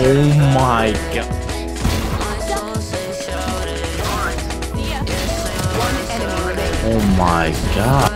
Oh my god. Oh my god.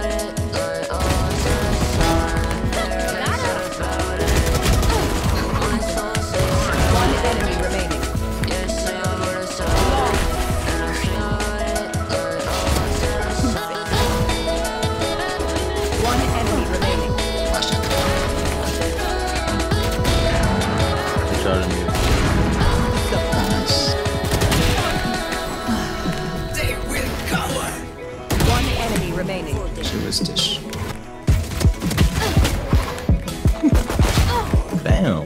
Damn.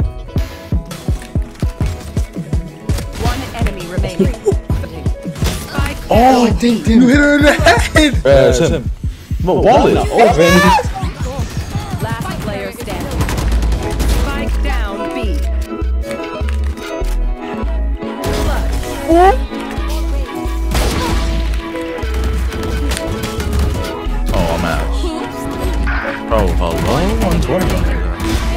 One enemy remaining. Oh, you hit her in the head! It's him. But wall is open. Last player standing. Spike down B. Oh, I'm out. Oh, hello? 120 on there.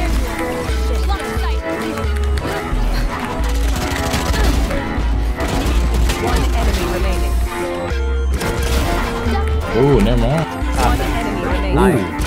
One enemy remaining. Ooh, never mind. One enemy remaining.